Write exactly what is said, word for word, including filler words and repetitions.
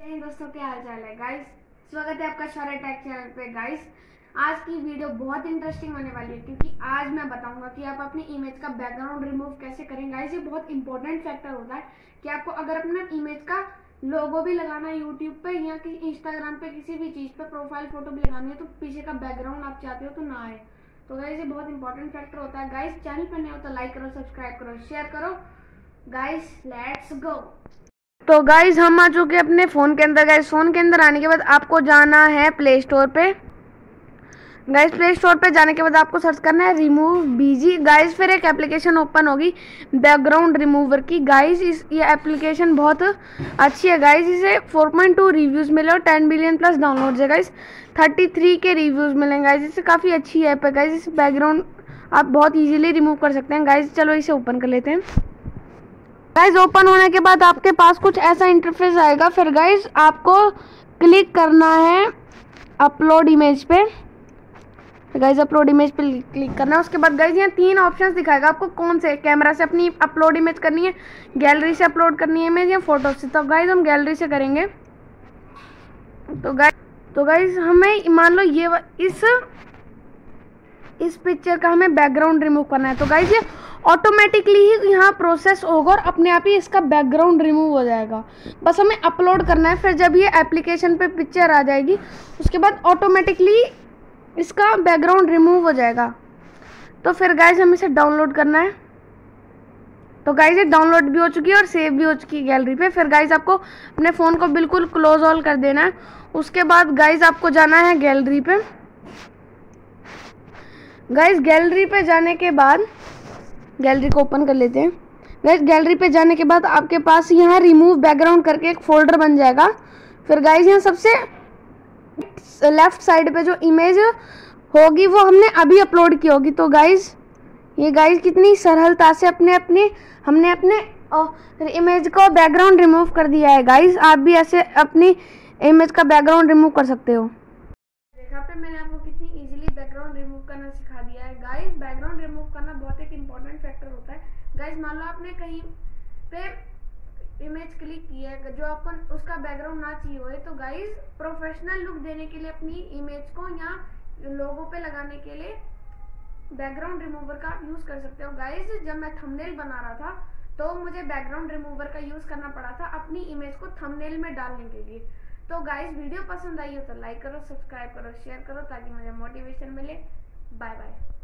hey दोस्तों, क्या हाल चाल है गाइस। स्वागत है आपका शौर्य टेक चैनल पे। गाइस आज की वीडियो बहुत इंटरेस्टिंग होने वाली है क्योंकि आज मैं बताऊंगा कि आप अपनी इमेज का बैकग्राउंड रिमूव कैसे करें। गाइस ये बहुत इंपॉर्टेंट फैक्टर होता है कि आपको अगर अपना इमेज का लोगो भी लगाना है यूट्यूब पे या कि इंस्टाग्राम पे किसी भी चीज पे प्रोफाइल फोटो भी लगानी है तो पीछे का बैकग्राउंड आप चाहते हो तो ना आए। तो गाइस ये बहुत इंपॉर्टेंट फैक्टर होता है। गाइस चैनल पर नए हो तो लाइक करो, सब्सक्राइब करो, शेयर करो। Guys let's go. तो गाइज हम आ चुके हैं अपने फ़ोन के अंदर। गाइज फ़ोन के अंदर आने के बाद आपको जाना है प्ले स्टोर पे। गाइज प्ले स्टोर पे जाने के बाद आपको सर्च करना है रिमूव बीजी। गाइज फिर एक एप्लीकेशन ओपन होगी बैकग्राउंड रिमूवर की। गाइज इस ये एप्लीकेशन बहुत अच्छी है। गाइज इसे फोर पॉइंट टू रिव्यूज़ मिले और टेन बिलियन प्लस डाउनलोड है। गाइज थर्टी थ्री के रिव्यूज़ मिलेंगे। गाइज इसे काफ़ी अच्छी ऐप है। गाइज इस बैकग्राउंड आप बहुत ईजिली रिमूव कर सकते हैं। गाइज चलो इसे ओपन कर लेते हैं। गाइज ओपन होने के बाद आपके पास कुछ ऐसा इंटरफेस आएगा। फिर गाइज आपको क्लिक करना है अपलोड इमेज पे। गाइज अपलोड इमेज पे क्लिक करना है। उसके बाद गाइज यहाँ तीन ऑप्शंस दिखाएगा आपको कौन से कैमरा से अपनी अपलोड इमेज करनी है, गैलरी से अपलोड करनी है इमेज या फोटो से। तो गाइज हम गैलरी से करेंगे। तो गाइज तो गाइज हमें मान लो ये इस इस पिक्चर का हमें बैकग्राउंड रिमूव करना है। तो गाइज ये ऑटोमेटिकली ही यहाँ प्रोसेस होगा और अपने आप ही इसका बैकग्राउंड रिमूव हो जाएगा। बस हमें अपलोड करना है। फिर जब ये एप्लीकेशन पे पिक्चर आ जाएगी उसके बाद ऑटोमेटिकली इसका बैकग्राउंड रिमूव हो जाएगा। तो फिर गाइज हमें इसे डाउनलोड करना है। तो गाइज ये डाउनलोड भी हो चुकी है और सेव भी हो चुकी है गैलरी पे। फिर गाइज आपको अपने फ़ोन को बिल्कुल क्लोज ऑल कर देना है। उसके बाद गाइज आपको जाना है गैलरी पे। गाइज गैलरी पे जाने के बाद गैलरी को ओपन कर लेते हैं। गाइज गैलरी पे जाने के बाद आपके पास यहाँ रिमूव बैकग्राउंड करके एक फोल्डर बन जाएगा। फिर गाइज यहाँ सबसे लेफ्ट साइड पे जो इमेज होगी वो हमने अभी अपलोड की होगी। तो गाइज ये गाइज कितनी सरलता से अपने अपने हमने अपने इमेज को बैकग्राउंड रिमूव कर दिया है। गाइज आप भी ऐसे अपनी इमेज का बैकग्राउंड रिमूव कर सकते हो। देखा पे मैंने आपको कितनी इजीली बैकग्राउंड रिमूव करना सिखा दिया है। गाइस बैकग्राउंड रिमूव करना बहुत एक इंपॉर्टेंट फैक्टर होता है। गाइस मान लो आपने कहीं पे इमेज क्लिक की है जो आपको उसका बैकग्राउंड ना चाहिए हो, तो गाइस प्रोफेशनल लुक देने के लिए अपनी इमेज को या लोगो पे लगाने के लिए बैकग्राउंड रिमूवर का आप यूज कर सकते हो। गाइस जब मैं थंबनेल बना रहा था तो मुझे बैकग्राउंड रिमूवर का यूज करना पड़ा था अपनी इमेज को थंबनेल में डालने के लिए। तो गाइस वीडियो पसंद आई हो तो लाइक करो, सब्सक्राइब करो, शेयर करो ताकि मुझे मोटिवेशन मिले। Bye bye.